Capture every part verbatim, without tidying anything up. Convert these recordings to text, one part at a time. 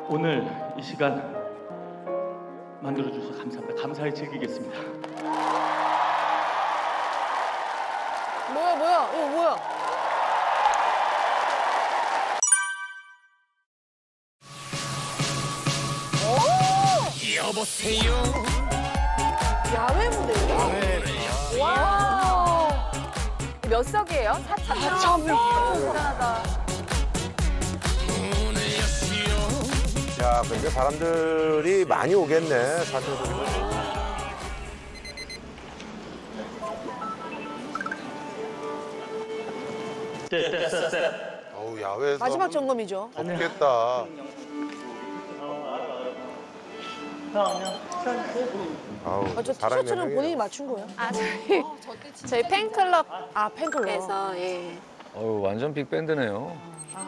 오늘 이 시간 만들어주셔서 감사합니다. 감사히 즐기겠습니다. 뭐야 뭐야 이거 뭐야? 오! 여보세요. 야외 무대요? 와. 몇 석이에요? 사천 명. 대단하다. 야, 근데 사람들이 많이 오겠네, 사실은. 어우, 야외에서. 마지막 점검이죠. 덥겠다. 아우, 아, 저 사람이 티셔츠는 몇 명이에요? 본인이 맞춘 거예요? 아 저희 저희 팬클럽 아 팬클럽. 에서 예. 어우, 완전 빅밴드네요.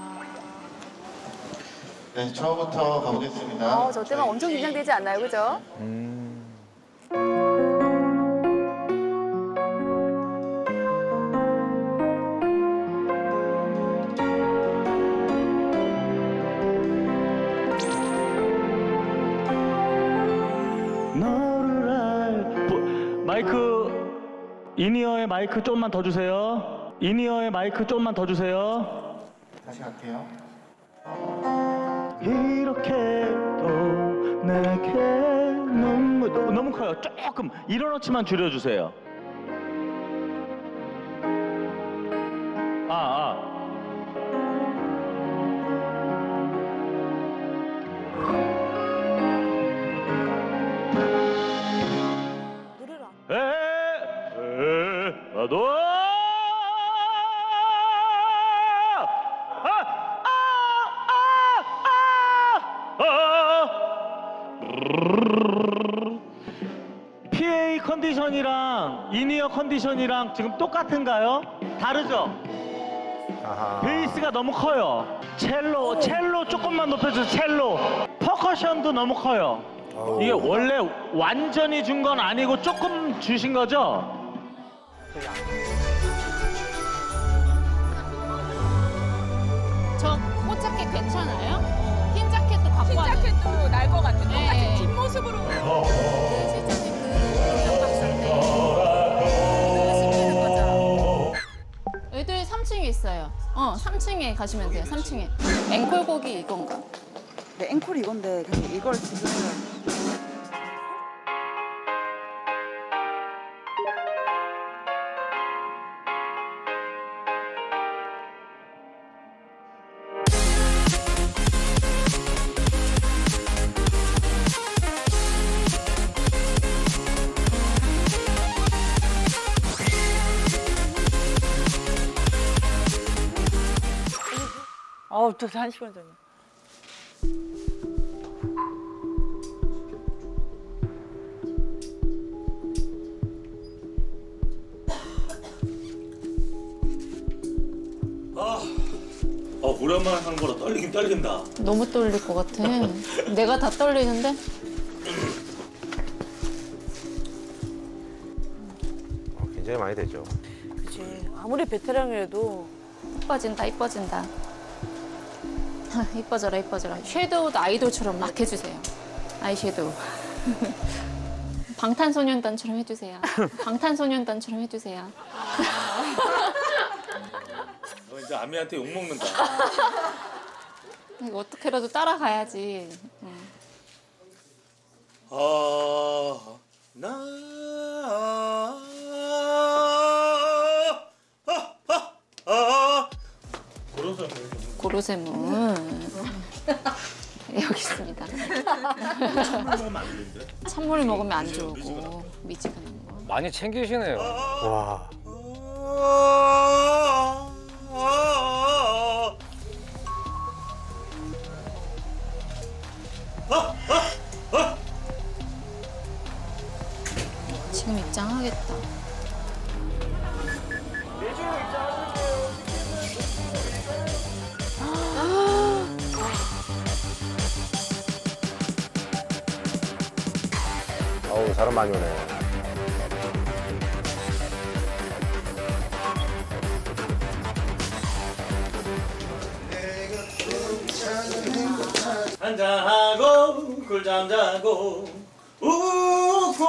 네, 처음부터 가보겠습니다. 어, 저 때만 엄청 긴장되지 않나요, 그죠? 음. 너를 알 마이크 인이어에 마이크 조금만 더 주세요. 인이어에 마이크 조금만 더 주세요. 다시 갈게요. 이렇게도 내게 눈물 너무, 너무 커요. 조금 일어나치만 줄여주세요. 아, 아. 노래라. 에, 에, 나도. 피에이 컨디션이랑 인이어 컨디션이랑 지금 똑같은가요? 다르죠? 아하. 베이스가 너무 커요. 첼로, 첼로 조금만 높여주세요. 첼로. 퍼커션도 너무 커요. 아우. 이게 원래 완전히 준 건 아니고 조금 주신 거죠? 저 꽃자켓 괜찮아요? 흰 자켓도 갖고 흰 자켓도 날 것 같은 똑같은 뒷모습으로. 네, 실장님 그 양박살 때 시키는 거죠. 애들 삼 층에 있어요. 어, 삼 층에 가시면 돼요. 삼 층에. 앵콜곡이 이건가? 네, 앵콜이 이건데 근데 이걸 지금 어우, 또 한 시간 전에. 아, 아 오랜만에 하는 거라 떨리긴 떨린다. 너무 떨릴 것 같아. 내가 다 떨리는데? 어, 굉장히 많이 되죠. 그치. 아무리 베테랑이라도 이뻐진다, 이뻐진다. 아, 이뻐져라, 이뻐져라. 섀도우도 아이돌처럼 막 해주세요. 아이섀도우. 방탄소년단처럼 해주세요. 방탄소년단처럼 해주세요. 너 이제 아미한테 욕 먹는다. 이거 어떻게라도 따라가야지. 응. 아, 나, 아, 아, 아, 고로쇠 고로쇠문. 여기 있습니다. 찬물 먹으면 안 되는데? 찬물을 먹으면 안 좋고 미지근한 거. 많이 챙기시네요. 와. 지금 입장하겠다. 어우, 사람 많이 오네. 한잔하고 꿀잠 자고 웃고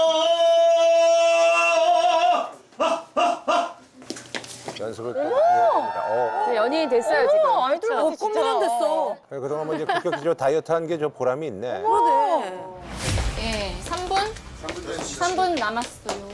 연습을 또 많이 해야 됩니다. 어. 연예인 됐어요 지금. 아이돌 그쵸? 꽃미남 됐어. 그동안 뭐 이제 급격히적으로 다이어트 한 게 저 보람이 있네. 그러네. 예, 삼 분? 삼 분 남았어요.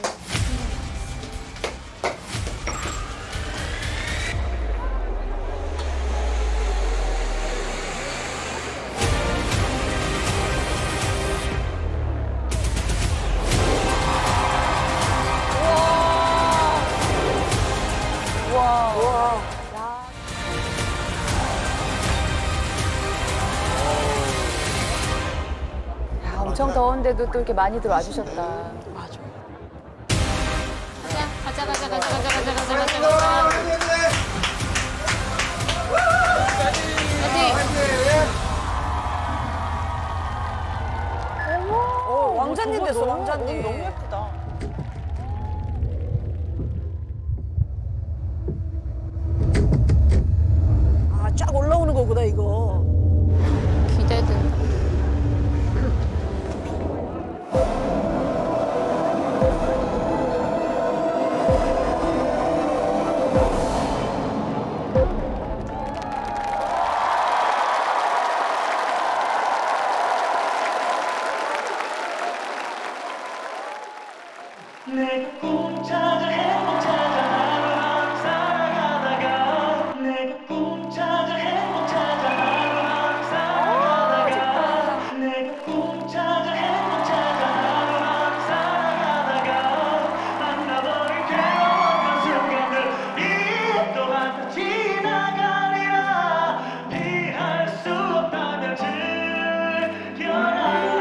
야, 엄청 더운데도 또 이렇게 많이들 와주셨다. 맞아. 가자, 가자, 가자, 가자, 가자, 가자, 가자, 가자, 가자. 어, 왕자님 됐어, 왕자님. 너무 예쁘다. 아, 쫙 올라오는 거구나, 이거. 기대된다. 내가 꿈 찾아 행복 찾아 하루하루 살아가다가 내가 꿈 찾아 행복 찾아 하루하루 살아가다가 내가 꿈 찾아 행복 찾아 하루하루 살아가다가 만나버린 괴로웠던 순간들 이 또한 다 지나가리라 피할 수 없다면 즐겨라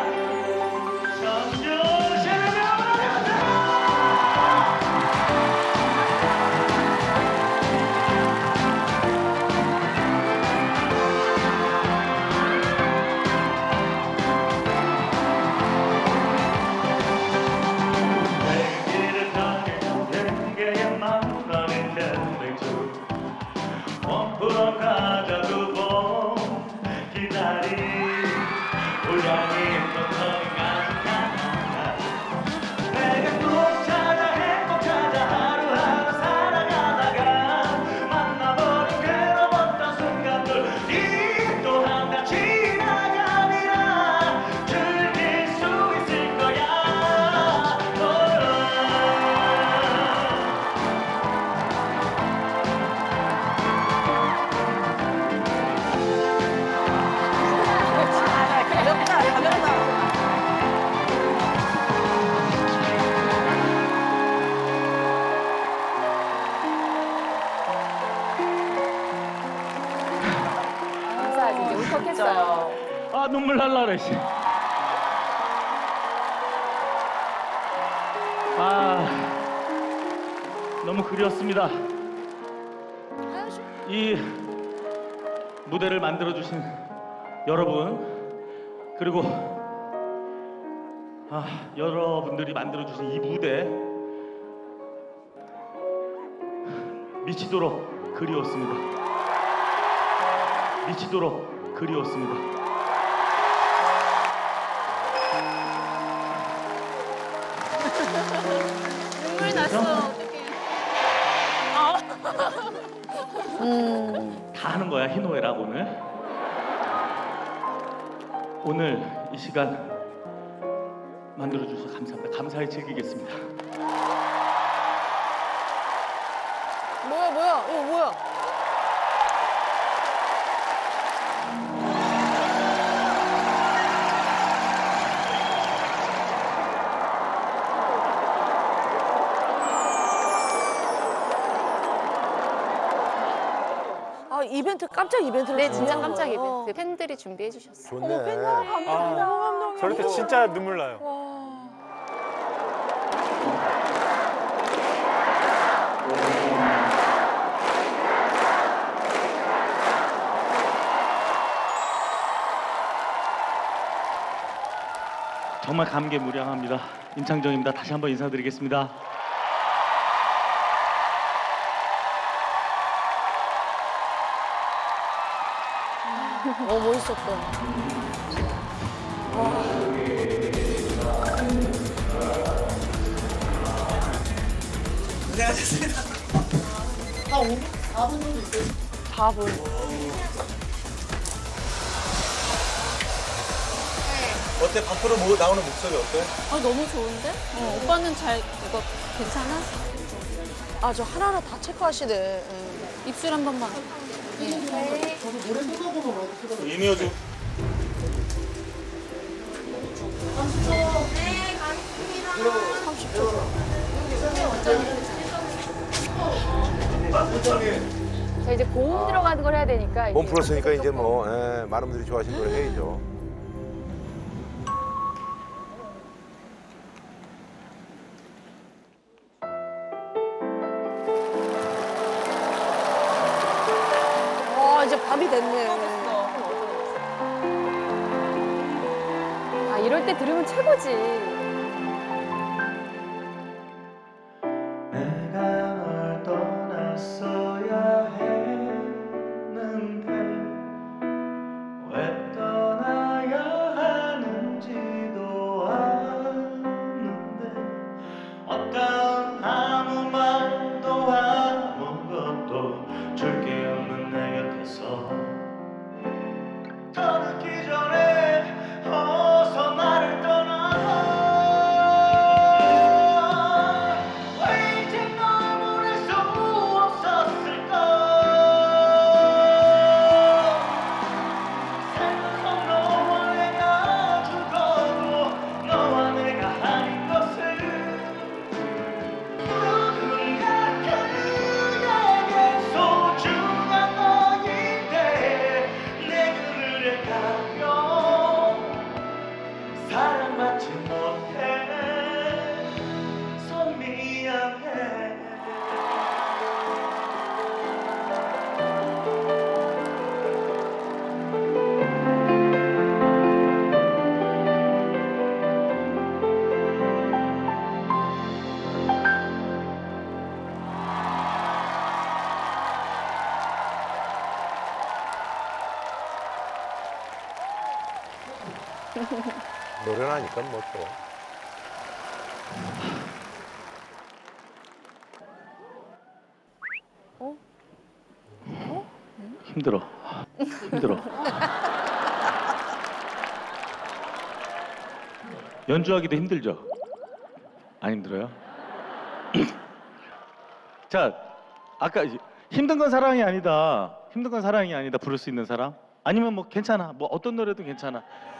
원푸른 가져두고 기다린 우연히 또 가득한 내가 꿈 찾아 행복 찾아 하루하루 살아가다가 만나버린 괴로웠던 순간들 이 또한 다 지나가리라 즐길 수 있을 거야 가볍다, 가볍다. 감사하지 이제 울컥했어요. 아 눈물 날라 그래. 씨. 아 너무 그리웠습니다. 이 무대를 만들어 주신 여러분 그리고 아 여러분들이 만들어 주신 이 무대 미치도록 그리웠습니다. 미치도록 그리웠습니다. 눈물 났어, 어떡해. 다 하는 거야 희노애락 오늘. 오늘 이 시간 만들어 주셔서 감사합니다. 감사히 즐기겠습니다. 뭐야 뭐야 이거 뭐야? 아, 이벤트, 깜짝 이벤트를 네, 진짜 준비한 깜짝 거예요. 이벤트. 팬들이 준비해 주셨어요. 좋네. 감동이다. 너무 감동이야. 저럴 때 진짜 눈물 나요. 정말 감개무량합니다. 임창정입니다. 다시 한번 인사드리겠습니다. 어, 멋있어. 멋있었던. 사 분. 어때? 밖으로 뭐 나오는 목소리 어때? 아, 너무 좋은데? 어, 오빠는 잘, 이거 괜찮아? 아, 저 하나하나 다 체크하시네. 예. 입술 한 번만. 예. 이미어즈 삼십 초. 자, 이제 고음 들어가는 걸 해야 되니까. 몸 이게 풀었으니까 이제 뭐 예, 많은 분들이 좋아하시는 노래 해야죠. 아, 이제 밤이 됐네. 아, 이럴 때 들으면 최고지. 내가 널 떠났어야 했는데 왜 떠나야 하는지도 아는데 어떤 아무 말도 아무것도 줄 게 없는 내 곁에서 더 늦기 전에 어서 나를 떠나 왜 이제 널 보낼 수 없었을까 살면서 너와 내가 죽어도 너와 내가 아닌 것을 누군가 그에게 소중한 너인데 내 그늘에 가면 사랑받지 못해서 미안해. 노래나니까 뭐 또. 힘들어. 힘들어. 연주하기도 힘들죠? 안 힘들어요? 자, 아까 이제 힘든 건 사랑이 아니다. 힘든 건 사랑이 아니다. 부를 수 있는 사람? 아니면 뭐 괜찮아. 뭐 어떤 노래도 괜찮아.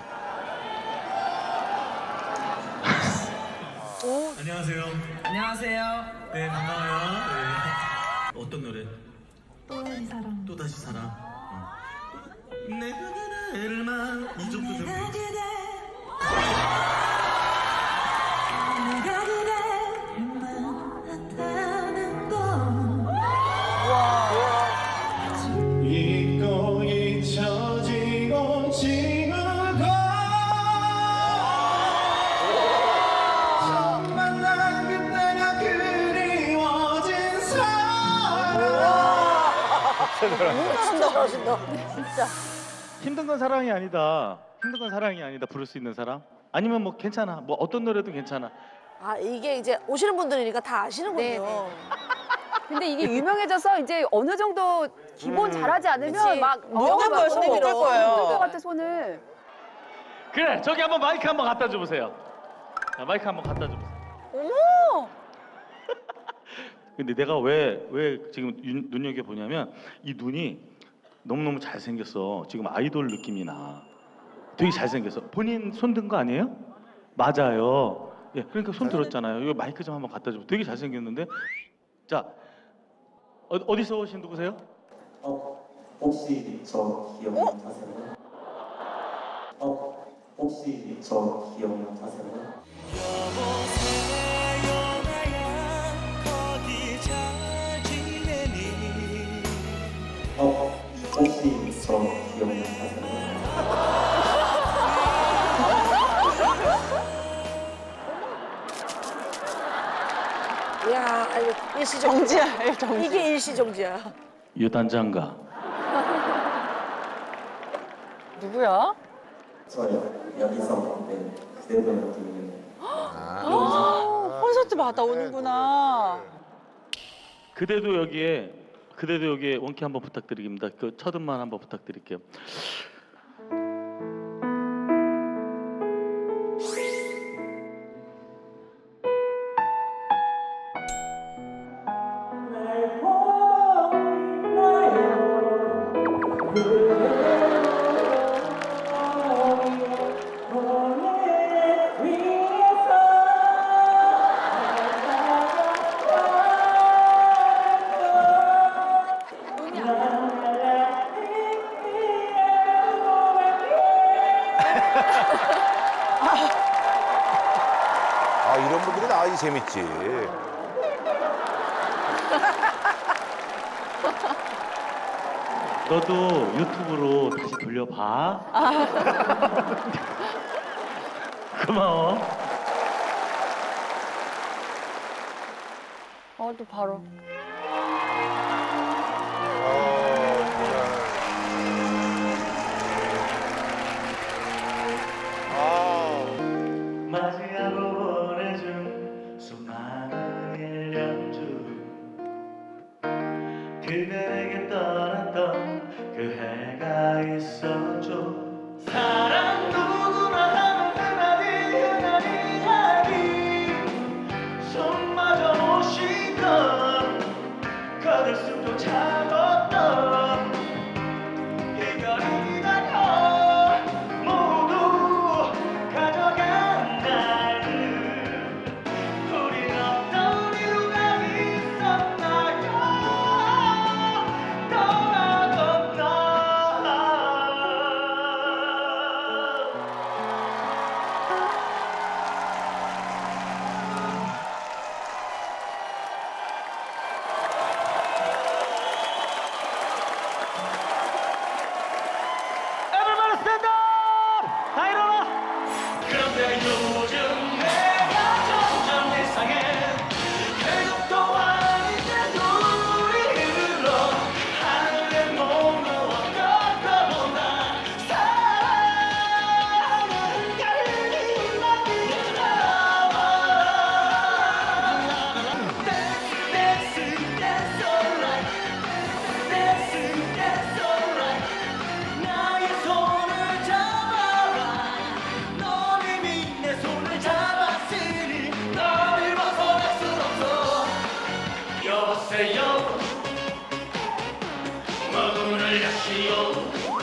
안녕하세요. 안녕하세요. 네, 반가워요. 네. 어떤 노래? 또다시 사랑. 또다시 사랑. 어. 내가 그대를만 이 정도 되면 내가 그대만 한다는 건 잊고 잊혀지고 지우고 처음 만난 그때가 그리워진 사람. 너무 잘한다고 하신다. 진짜. 힘든 건 사랑이 아니다. 힘든 건 사랑이 아니다. 부를 수 있는 사람? 아니면 뭐 괜찮아. 뭐 어떤 노래도 괜찮아. 아, 이게 이제 오시는 분들이니까 다 아시는군요. 네, 네. 근데 이게 유명해져서 이제 어느 정도 기본 잘하지 않으면 그치. 막 무용할 거예요, 손에 어려워가지고 들 거예요. 힘들 것 같아, 손을. 그래, 저기 한번 마이크 한번 갖다 줘보세요. 자, 마이크 한번 갖다 줘보세요. 어머! 근데 내가 왜, 왜 지금 윤- 눈여겨보냐면 이 눈이 너무너무 잘생겼어. 지금 아이돌 느낌이 나. 되게 잘생겼어. 본인 손 든 거 아니에요? 맞아요. 예, 그러니까 손 들었잖아요. 이거 마이크 좀 한번 갖다 줘. 되게 잘생겼는데. 자, 어, 어디서 오신 누구세요? 어, 혹시 저 기억나세요? 어, 혹시 저 기억나세요? 여보세요 나야 거기 잘 지내니. 어, 혹시 저 기억나세요? 이야, 이거 일시정지야. 이게 일시정지야. 유단장가. 누구야? 저요. 여기서 네, 그대도 느낌이에요. 아, 콘서트 받아오는구나. 그대도 여기에 그대도 여기에 원키 한번 부탁드립니다. 그 첫 음만 한번 부탁드릴게요. 아, 이런 분들이 나와야지 재밌지. 너도 유튜브로 다시 돌려봐. 고마워. 어, 또 바로. 맞이하고 보내준 수많은 일 년 중 그대에게 떠났던 그 해가 있었죠. 사랑 누구나 하는 흔한 흔한 이야기 손마저 못 씻던 거들 숨도 차갑던 이별이 다녀 모두 가져간 날들 우린 어떤 이유가 있었나요 떠나던 날 Everybody stand up! 다 일어나! 그런데 요즘 내가 점점 이상해 계곡도 아닌데 우리 흘러 하늘에 머물러 걷어본다 사랑은 갈리는 나비 나와 Dance, dance, dance alright Dance, dance alright 나의 손을 잡아라 넌 이미 내 손을 잡았으니 너를 벗어날 순 없어 여보세요 문을 여시오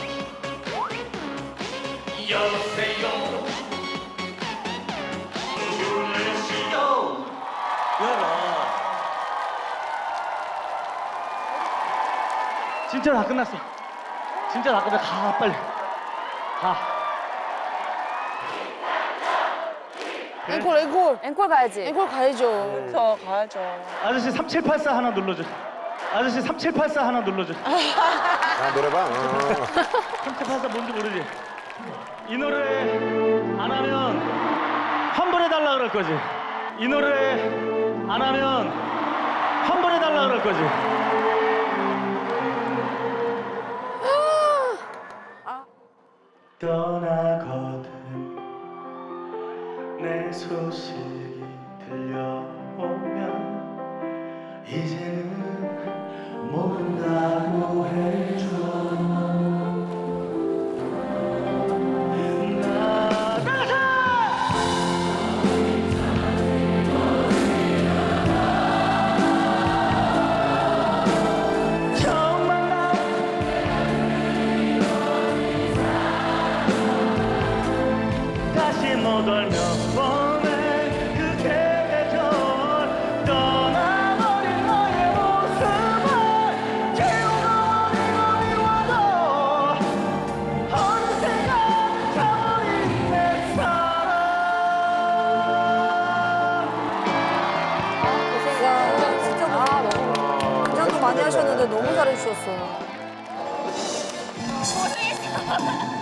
여보세요 문을 여시오 열어 진짜 다 끝났어 진짜 다 끝났어 가 빨리 가 앵콜, 앵콜. 앵콜 가야지. 앵콜 가야죠. 저 가야죠. 아저씨 삼칠팔사 하나 눌러줘 아저씨 삼칠팔사 하나 눌러줘 아, 노래방. 어. 삼칠팔사 뭔지 모르지? 이 노래 안 하면 환불해달라 그럴 거지 이 노래 안 하면 환불해달라 그럴 거지 떠나거든 내 소식이 들려오면 이제는 모른다고 해줘 나가자! 처음 만나 다시 못 알면 뻔해 그 계절 떠나버린 너의 모습을 채우고 미워도 어느새가 차버린 내 사랑 야, 진짜 뭐, 긴장도 많이 하셨는데 너무 잘해주셨어요. 고생했어.